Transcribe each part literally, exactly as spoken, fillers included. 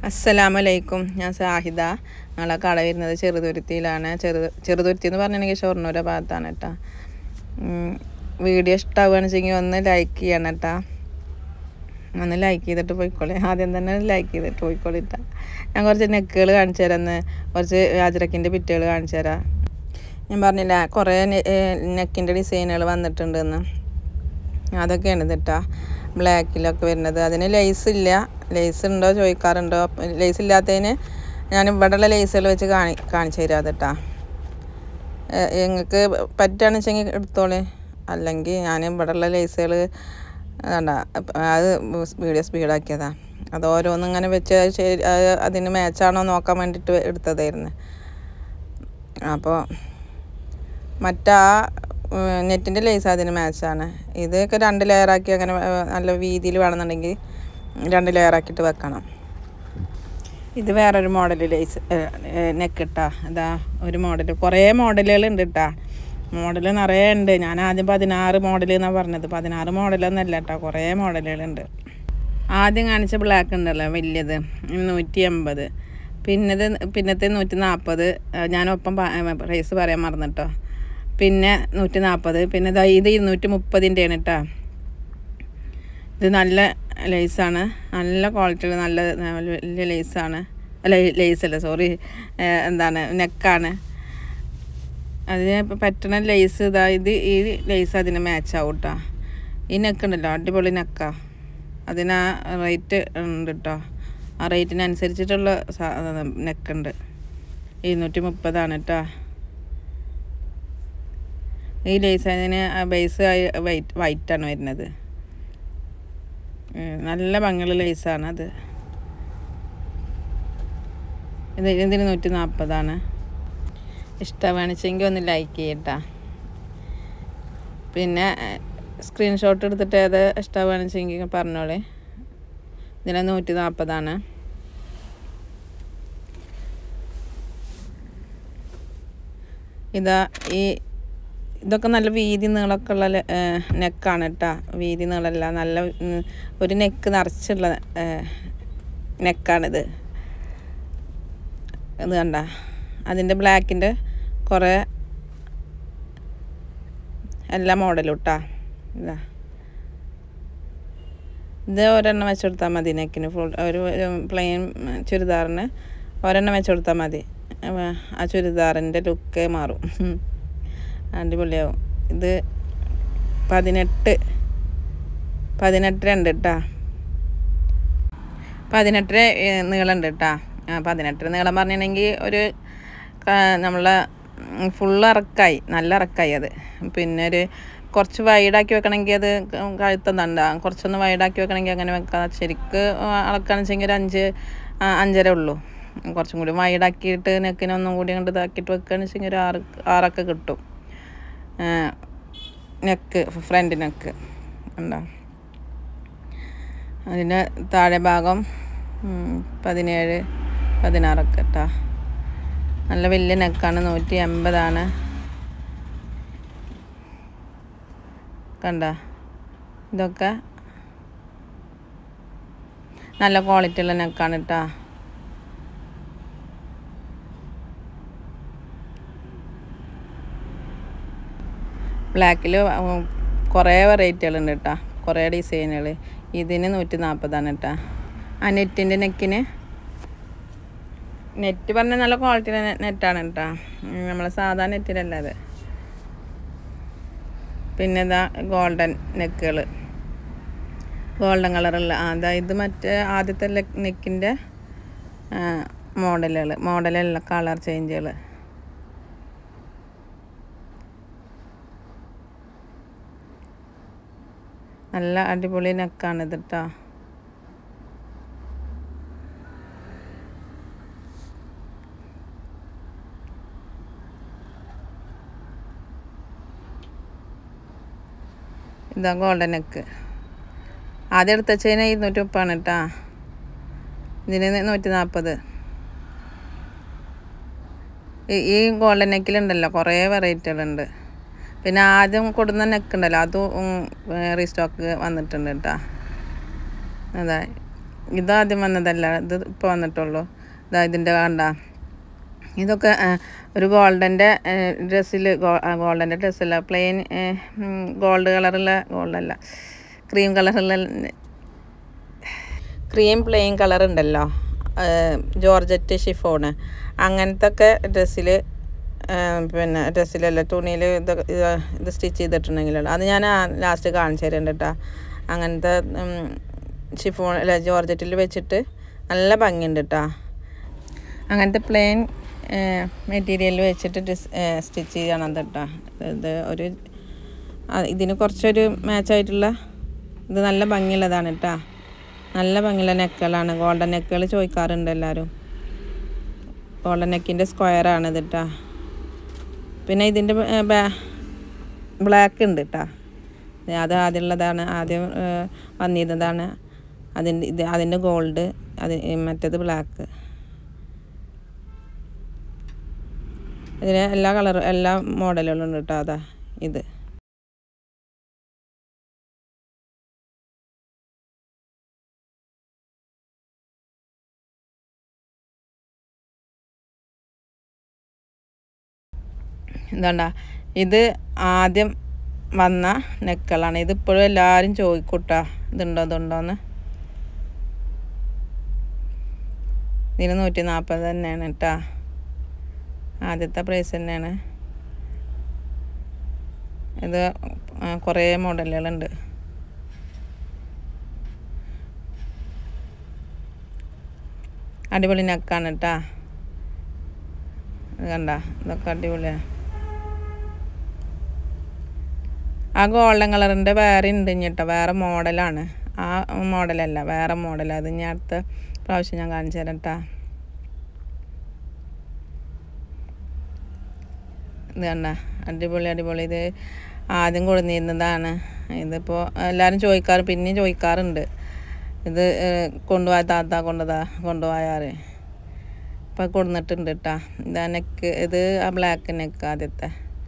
അസ്സലാമലൈക്കും. ഞാൻ സാഹിദ. ഞങ്ങളെ കട വരുന്നത് ചെറുതുരുത്തിയിലാണ്. ചെറു ചെറുതുരുത്തി എന്ന് പറഞ്ഞിട്ടുണ്ടെങ്കിൽ ഷൊർണൂർ ഭാഗത്താണ് കേട്ടോ. വീഡിയോ ഇഷ്ടമാവുകയാണെന്ന് വെച്ചെങ്കിൽ ഒന്ന് ലൈക്ക് ചെയ്യണം കേട്ടോ. ഒന്ന് ലൈക്ക് ചെയ്തിട്ട് പോയിക്കോളെ. ആദ്യം തന്നെ ലൈക്ക് ചെയ്തിട്ട് പോയിക്കോളിട്ടാ. ഞാൻ കുറച്ച് നെക്കുകൾ കാണിച്ചു തരാമെന്ന്, കുറച്ച് അജ്രക്കിൻ്റെ പിറ്റുകൾ കാണിച്ചു തരാം. ഞാൻ പറഞ്ഞില്ല കുറേ നെക്കിൻ്റെ ഡിസൈനുകൾ വന്നിട്ടുണ്ടെന്ന്. അതൊക്കെയാണ് ഇതിട്ടാ ബ്ലാക്കിലൊക്കെ വരുന്നത്. അതിന് ലേസ് ഇല്ല. ലേസ് ഉണ്ടോ ചോദിക്കാറുണ്ടോ? ലേസ് ഇല്ലാത്തതിന് ഞാൻ ഇവിടെയുള്ള ലേസുകൾ വെച്ച് കാണി കാണിച്ചു തരാം അതിട്ടാ. നിങ്ങൾക്ക് പറ്റുകയാണെന്ന് വെച്ചെങ്കിൽ എടുത്തോളേ. അല്ലെങ്കിൽ ഞാൻ ഇവിടെയുള്ള ലേസുകൾ വേണ്ട, അത് വീഡിയോ സ്പീഡാക്കിയതാണ്. അത് ഓരോന്നും ഇങ്ങനെ വെച്ച് അതിന് മാച്ചാണോ നോക്കാൻ വേണ്ടിയിട്ട് എടുത്തതായിരുന്നു. അപ്പോൾ മറ്റാ നെറ്റിൻ്റെ ലേസ് അതിന് മാച്ചാണ്. ഇതൊക്കെ രണ്ട് ലെയറാക്കി അങ്ങനെ നല്ല വീതിയിൽ വേണമെന്നുണ്ടെങ്കിൽ രണ്ട് ലെയറാക്കിയിട്ട് വെക്കണം. ഇത് വേറൊരു മോഡൽ ലേസ് നെക്കിട്ടാ. ഇതാ ഒരു മോഡൽ. കുറേ മോഡലുകൾ ഉണ്ട് കേട്ടാ. മോഡൽ നിറയെ ഉണ്ട്. ഞാൻ ആദ്യം പതിനാറ് മോഡൽ എന്നാണ് പറഞ്ഞത്. പതിനാറ് മോഡലൊന്നല്ല കേട്ടോ, കുറേ മോഡലുകളുണ്ട്. ആദ്യം കാണിച്ച ബ്ലാക്ക് ഉണ്ടല്ലോ വലിയത്, നൂറ്റി എൺപത്. പിന്നത് പിന്നത്തെ നൂറ്റി നാൽപ്പത്. ഞാനൊപ്പം പ്രൈസ് പറയാൻ മറന്നിട്ടോ. പിന്നെ നൂറ്റി നാൽപ്പത്. പിന്നെ ഇത് ഇരുന്നൂറ്റി മുപ്പതിൻ്റെയാണ് കേട്ടോ. ഇത് നല്ല ലേസാണ്, നല്ല ക്വാളിറ്റിയുള്ള നല്ല വലിയ ലേസാണ്. അല്ല ലേസല്ല, സോറി, എന്താണ് നെക്കാണ്. അതിന് പറ്റണ ലേസ് ഇതാ. ഇത് ഈ ലേസ് അതിന് മാച്ചാവും കേട്ടോ. ഈ നെക്കുണ്ടല്ലോ അടിപൊളി നെക്കാ. അതിന് ആ റേറ്റ് ഉണ്ട് കേട്ടോ. ആ റേറ്റിനനുസരിച്ചിട്ടുള്ള നെക്കുണ്ട്. ഇരുന്നൂറ്റി മുപ്പതാണ് കേട്ടോ. ഈ ലേസ് അതിന് ബേസ് വൈറ്റ് വൈറ്റാണ് വരുന്നത്. നല്ല ഭംഗിയുള്ള ലേസാണ് അത്. ഇത് ഇതിന് നൂറ്റി നാൽപ്പതാണ്. ഇഷ്ടമാണെച്ചെങ്കിൽ ഒന്ന് ലൈക്ക് ചെയ്യട്ടാ. പിന്നെ സ്ക്രീൻഷോട്ട് എടുത്തിട്ട് അത് ഇഷ്ടമാണെച്ചെങ്കിൽ പറഞ്ഞോളെ. ഇതിന് നൂറ്റി നാൽപ്പതാണ്. ഇതാ ഈ ഇതൊക്കെ നല്ല വീതി നീളമൊക്കെ ഉള്ള നെക്കാണ് കേട്ടോ. വീതി നീളമല്ല, നല്ല ഒരു നെക്ക് നിറച്ചുള്ള നെക്കാണിത്. ഇത് കണ്ട, അതിൻ്റെ ബ്ലാക്കിൻ്റെ കുറേ എല്ലാ മോഡലും കേട്ടോ. ഇതാ ഇത് ഒരെണ്ണം വെച്ച് കൊടുത്താൽ മതി. നെക്കിന് ഫുൾ ഒരു പ്ലെയിൻ ചുരിദാറിന് ഒരെണ്ണം വെച്ച് കൊടുത്താൽ മതി. ആ ചുരിദാറിൻ്റെ ലുക്ക് മാറും, അടിപൊളിയാവും. ഇത് പതിനെട്ട് പതിനെട്ട് രണ്ട് കേട്ടാ. പതിനെട്ടര നീളമുണ്ട് കേട്ടാ. പതിനെട്ടര നീളം പറഞ്ഞിട്ടുണ്ടെങ്കിൽ ഒരു നമ്മളെ ഫുള്ള് ഇറക്കായി, നല്ല ഇറക്കായി അത്. പിന്നെ ഒരു കുറച്ച് വൈഡാക്കി വെക്കണമെങ്കിൽ അത് കഴുത്തുന്നുണ്ടാ. കുറച്ചൊന്ന് വൈഡാക്കി വെക്കണമെങ്കിൽ അങ്ങനെ വെക്കാം. ശരിക്ക് അളക്കാന്ന് വെച്ചെങ്കിൽ ഒരു അഞ്ച് അഞ്ചര ഉള്ളൂ. കുറച്ചും കൂടി വൈഡാക്കിയിട്ട് നെക്കിനൊന്നും കൂടി അങ്ങോട്ട് ഇതാക്കിയിട്ട് വെക്കുകയാണെന്ന് വെച്ചെങ്കിൽ ഒരു ആറ് ആറൊക്കെ കിട്ടും. നെക്ക് ഫ്രണ്ട് നെക്ക് ഉണ്ടോ. അതിൻ്റെ താഴെ ഭാഗം പതിനേഴ് പതിനാറൊക്കെ കേട്ടോ. നല്ല വലിയ നെക്കാണ്. നൂറ്റി എൺപതാണ്. കണ്ട, ഇതൊക്കെ നല്ല ക്വാളിറ്റി ഉള്ള നെക്കാണ് കേട്ടോ. ബ്ലാക്കിൽ കുറേ വെറൈറ്റികളുണ്ട് കേട്ടോ, കുറേ ഡിസൈനുകൾ. ഇതിന് നൂറ്റി നാൽപ്പതാണ് കേട്ടോ. ആ നെറ്റിൻ്റെ നെക്കിന് നെറ്റ് പറഞ്ഞാൽ നല്ല ക്വാളിറ്റി നെറ്റാണ് കേട്ടോ. നമ്മളെ സാധാ നെറ്റിലല്ല അത്. പിന്നെ ഇതാ ഗോൾഡൻ നെക്കുകൾ, ഗോൾഡൻ കളറുള്ള. അതാ ഇത് മറ്റേ ആദ്യത്തെ നെക്കിൻ്റെ മോഡലുകൾ, മോഡലുള്ള കളർ ചേഞ്ചുകൾ. നല്ല അടിപൊളി നെക്കാണിത് കേട്ടോ. ഇതാ ഗോൾഡൻ നെക്ക്. ആദ്യം എടുത്ത് വെച്ചതിന് ഇരുന്നൂറ്റി മുപ്പാണ് കേട്ടോ. ഇതിന് നൂറ്റി നാൽപ്പത്. ഈ ഗോൾഡൻ നെക്കിലുണ്ടല്ലോ കുറേ വെറൈറ്റികളുണ്ട്. പിന്നെ ആദ്യം കൊടുന്ന നെക്ക് ഉണ്ടല്ലോ, അതും റീസ്റ്റോക്ക് വന്നിട്ടുണ്ട് കേട്ടോ. അതാ ഇതാദ്യം വന്നതല്ല, ഇത് ഇപ്പോൾ വന്നിട്ടുള്ളൂ. ഇതാ ഇതിൻ്റെ കണ്ട ഇതൊക്കെ ഒരു ഗോൾഡൻ്റെ ഡ്രസ്സിൽ, ഗോൾഡൻ്റെ ഡ്രസ്സല്ല, പ്ലെയിൻ ഗോൾഡ് കളറുള്ള, ഗോൾഡല്ല ക്രീം കളറുള്ള, ക്രീം പ്ലെയിൻ കളർ ഉണ്ടല്ലോ, ജോർജറ്റ് ഷിഫോണ്, അങ്ങനത്തെ ഒക്കെ ഡ്രസ്സിൽ, പിന്നെ ഡ്രസ്സിലല്ല തുണിയിൽ ഇത് ഇത് സ്റ്റിച്ച് ചെയ്തിട്ടുണ്ടെങ്കിലുള്ള അത് ഞാൻ ലാസ്റ്റ് കാണിച്ചു തരുന്നുണ്ട് കേട്ടോ. അങ്ങനത്തെ ഷിഫോൺ അല്ല ജോർജറ്റിൽ വെച്ചിട്ട് നല്ല ഭംഗിയുണ്ട് കേട്ടോ. അങ്ങനത്തെ പ്ലെയിൻ മെറ്റീരിയൽ വെച്ചിട്ട് ഡ്രസ് സ്റ്റിച്ച് ചെയ്യണം കേട്ടോ. ഇത് ഒരു ഇതിന് കുറച്ചൊരു മാച്ചായിട്ടുള്ള ഇത് നല്ല ഭംഗിയുള്ളതാണ് കേട്ടോ. നല്ല ഭംഗിയുള്ള നെക്കുകളാണ്. ഗോൾഡൻ നെക്കുകൾ ചോദിക്കാറുണ്ട് എല്ലാവരും. ഗോൾഡൻ നെക്കിൻ്റെ സ്ക്വയറാണ് ഇത് കേട്ടോ. പിന്നെ ഇതിൻ്റെ ബ്ലാക്ക് ഉണ്ട് കേട്ടോ. അത് ആദ്യമുള്ളതാണ്, ആദ്യം വന്നിരുന്നതാണ്. അതിൻ്റെ ഇത് അതിൻ്റെ ഗോൾഡ്, അത് മറ്റേത് ബ്ലാക്ക്. ഇതിന് എല്ലാ കളറും എല്ലാ മോഡലുകളും ഉണ്ട് കേട്ടോ. അതാ ഇത് എന്താണ്ട, ഇത് ആദ്യം വന്ന നെക്കുകളാണ്. ഇതിപ്പോഴും എല്ലാവരും ചോദിക്കൂട്ടാ, ഇതുണ്ടോ ഇതുണ്ടോന്ന്. ഇതിന് നൂറ്റി നാൽപ്പത് തന്നെയാണ് കേട്ടോ. ആദ്യത്തെ പ്രൈസ് തന്നെയാണ് ഇത്. കുറേ മോഡലുകളുണ്ട്. അടിപൊളി നെക്കാണ് കേട്ടോ. ഇത് കണ്ട, ഇതൊക്കെ അടിപൊളിയാണ്. ആ ഗോൾഡൻ കളറിൻ്റെ വേറെ ഉണ്ട് കേട്ടോ, വേറെ മോഡലാണ്. ആ മോഡലല്ല, വേറെ മോഡലാണ്. അത് ഞാൻ അടുത്ത പ്രാവശ്യം ഞാൻ കാണിച്ചു തരാം കേട്ടോ. ഇത് കണ്ട, അടിപൊളി അടിപൊളി. ഇത് ആദ്യം കൊടുന്നിരുന്നതാണ്. ഇതിപ്പോൾ എല്ലാവരും ചോദിക്കാറ്, പിന്നെയും ചോദിക്കാറുണ്ട്. ഇത് കൊണ്ടുപോയ താത്ത കൊണ്ടുതാ കൊണ്ടുപോയാറ് ഇപ്പം കൊടുന്നിട്ടുണ്ട് കേട്ടോ. ഇതാ നെക്ക്, ഇത് ആ ബ്ലാക്ക് നെക്ക് ആദ്യത്തെ.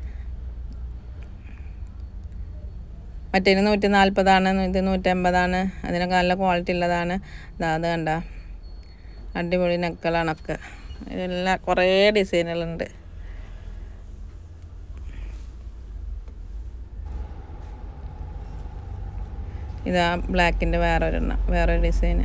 മറ്റേന് നൂറ്റി നാൽപ്പതാണ്, ഇത് നൂറ്റമ്പതാണ്. അതിനൊക്കെ നല്ല ക്വാളിറ്റി ഉള്ളതാണ്. ഇതാ അത് കണ്ട, അടിപൊളി നെക്കുകളാണൊക്കെ. ഇതെല്ലാം കുറേ ഡിസൈനുകളുണ്ട്. ഇതാ ബ്ലാക്കിൻ്റെ വേറൊരെണ്ണം, വേറൊരു ഡിസൈന്.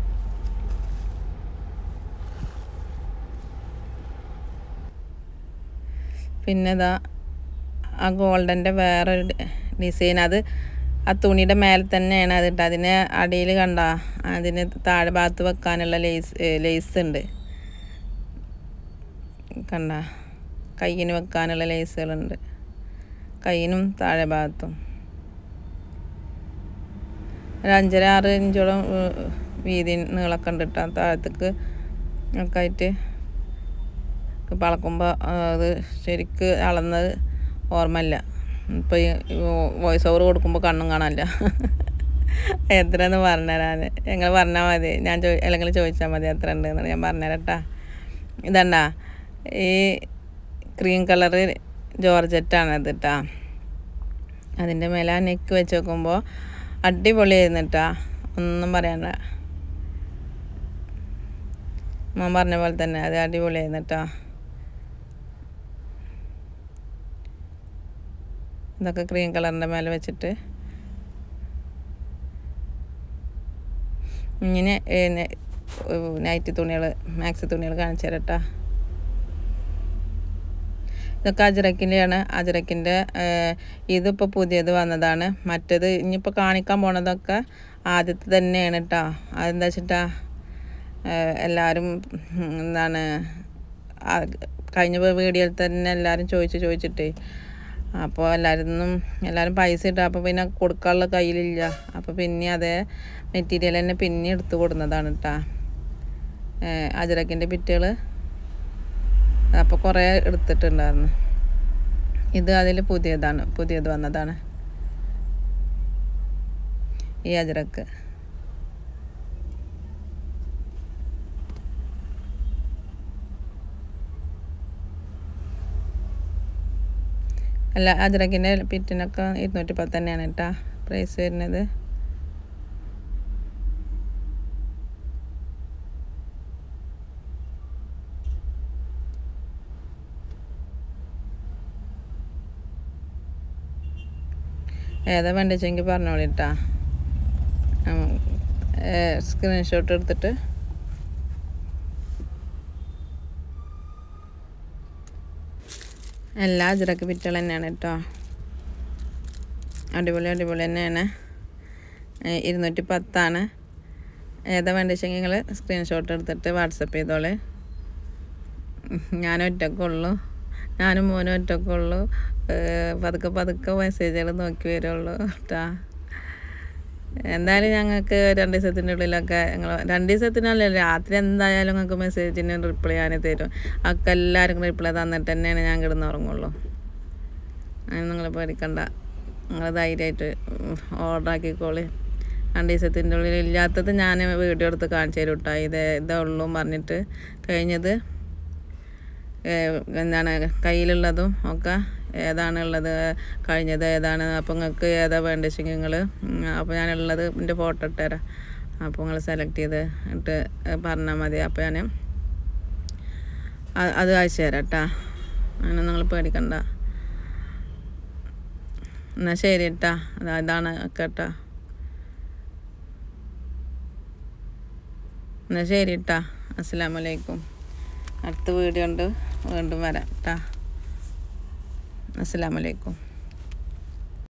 പിന്നെ ഇതാ ആ ഗോൾഡൻ്റെ വേറൊരു ഡിസൈൻ. അത് ആ തുണിയുടെ മേലെ തന്നെയാണ് അതിട്ട്. അതിന് അടിയിൽ കണ്ട, അതിന് താഴെ ഭാഗത്ത് വെക്കാനുള്ള ലേസ് ലേസ് ഉണ്ട് കണ്ട. കയ്യിന് വെക്കാനുള്ള ലേസുകളുണ്ട്, കയ്യിനും താഴെ ഭാഗത്തും. ഒരു അഞ്ചര ആറ് ഇഞ്ചോളം വീതി നീളമൊക്കെ ഉണ്ട് കേട്ടോ. താഴത്തേക്ക് ഒക്കെ ആയിട്ട് പളക്കുമ്പോൾ അത് ശരിക്ക് അളന്നത് ഓർമ്മയില്ല. ഇപ്പോൾ ഈ വോയിസ് ഓവർ കൊടുക്കുമ്പോൾ കണ്ണും കാണാനില്ല. എത്രയെന്ന് പറഞ്ഞുതരാൻ ഞങ്ങൾ പറഞ്ഞാൽ മതി. ഞാൻ ചോ അല്ലെങ്കിൽ ചോദിച്ചാൽ മതി എത്ര ഉണ്ട് എന്നാണ് ഞാൻ പറഞ്ഞുതരാം കേട്ടോ. ഇതണ്ട, ഈ ക്രീം കളറ് ജോർജറ്റാണത് കേട്ടോ. അതിൻ്റെ മേലെ ആ നെക്ക് വെച്ച് നോക്കുമ്പോൾ അടിപൊളിയായിരുന്നു കേട്ടോ, ഒന്നും പറയാനില്ല. മോൻ പറഞ്ഞ പോലെ തന്നെ അത് അടിപൊളിയായിരുന്നു കേട്ടോ. ഇതൊക്കെ ക്രീം കളറിൻ്റെ മേലെ വെച്ചിട്ട് ഇങ്ങനെ നൈറ്റ് തുണികൾ, മാക്സി തുണികൾ കാണിച്ചു തരാം കേട്ടോ. ഇതൊക്കെ അജ്രക്കിൻ്റെയാണ്. അജ്രക്കിൻ്റെ ഇതിപ്പോൾ പുതിയത് വന്നതാണ്. മറ്റേത് ഇനിയിപ്പോൾ കാണിക്കാൻ പോണതൊക്കെ ആദ്യത്തെ തന്നെയാണ് കേട്ടോ. അതെന്താ വെച്ചിട്ടാ, എല്ലാവരും എന്താണ് കഴിഞ്ഞ വീഡിയോയിൽ തന്നെ എല്ലാവരും ചോദിച്ച് ചോദിച്ചിട്ടേ, അപ്പോൾ എല്ലാവരും എല്ലാവരും പൈസ ഇട്ടാൽ അപ്പോൾ പിന്നെ കൊടുക്കാനുള്ള കയ്യിലില്ല. അപ്പോൾ പിന്നെ അതേ മെറ്റീരിയൽ തന്നെ പിന്നെ എടുത്ത് കൊടുക്കുന്നതാണ് കേട്ടോ അജ്രക്കിൻ്റെ ബിറ്റുകൾ. അപ്പോൾ കുറേ എടുത്തിട്ടുണ്ടായിരുന്നു. ഇത് അതിൽ പുതിയതാണ്, പുതിയത് വന്നതാണ് ഈ അജ്രക്ക്. അല്ല, അജ്രക്കിൻ്റെ പിറ്റിനൊക്കെ ഇരുന്നൂറ്റി പത്ത് തന്നെയാണ് കേട്ടോ പ്രൈസ് വരുന്നത്. ഏതാ വേണ്ടിച്ചെങ്കിൽ പറഞ്ഞോളിട്ടാ. സ്ക്രീൻഷോട്ട് എടുത്തിട്ട് എല്ലാ അജ്രക്ക് പിറ്റുകൾ തന്നെയാണ് കേട്ടോ. അടിപൊളി അടിപൊളി തന്നെയാണ്. ഇരുന്നൂറ്റി പത്താണ്. ഏതാ വേണ്ടിച്ചെങ്കിൽ നിങ്ങൾ സ്ക്രീൻഷോട്ട് എടുത്തിട്ട് വാട്സപ്പ് ചെയ്തോളെ. ഞാൻ ഒറ്റക്കുള്ളൂ, ഞാനും മോനും ഒറ്റക്കുള്ളൂ. പതുക്കെ പതുക്കെ മെസ്സേജുകൾ നോക്കി വരുള്ളൂ കേട്ടോ. എന്തായാലും ഞങ്ങൾക്ക് രണ്ട് ദിവസത്തിൻ്റെ ഉള്ളിലൊക്കെ ഞങ്ങൾ രണ്ട് ദിവസത്തിനല്ല രാത്രി എന്തായാലും ഞങ്ങൾക്ക് മെസ്സേജിന് റിപ്ലൈ ഞാൻ തരും. ഒക്കെ എല്ലാവർക്കും റിപ്ലൈ തന്നിട്ട് തന്നെയാണ് ഞാൻ കിടന്ന് ഉറങ്ങുള്ളൂ. അങ്ങനെ നിങ്ങൾ പേടിക്കണ്ട, നിങ്ങൾ ധൈര്യമായിട്ട് ഓർഡർ ആക്കിക്കോളി. രണ്ട് ദിവസത്തിൻ്റെ ഉള്ളിൽ ഇല്ലാത്തത് ഞാൻ വീഡിയോ എടുത്ത് കാണിച്ചു തരും കേട്ടോ. ഇത് ഇതേ ഉള്ളൂ പറഞ്ഞിട്ട് കഴിഞ്ഞത് എന്താണ് കയ്യിലുള്ളതും ഒക്കെ ഏതാണുള്ളത്, കഴിഞ്ഞത് ഏതാണ്, അപ്പോൾ നിങ്ങൾക്ക് ഏതാ വേണ്ടിച്ചെങ്കിൽ നിങ്ങൾ അപ്പോൾ ഞാനുള്ളത് എൻ്റെ ഫോട്ടോ ഇട്ടുതരാം. അപ്പോൾ നിങ്ങൾ സെലക്ട് ചെയ്ത് ഇട്ട് പറഞ്ഞാൽ മതി. അപ്പോൾ ഞാൻ അത് അയച്ചു തരാം കേട്ടോ. അങ്ങനെ നിങ്ങൾ പേടിക്കണ്ട. എന്നാൽ ശരി കേട്ടോ. അതാ ഇതാണ് കേട്ടോ. എന്നാൽ ശരി കേട്ടോ. അസ്സലാമു അലൈക്കും. അടുത്ത വീഡിയോ ഉണ്ട്, വീണ്ടും വരാം കേട്ടോ. അസ്സലാമു അലൈക്കും.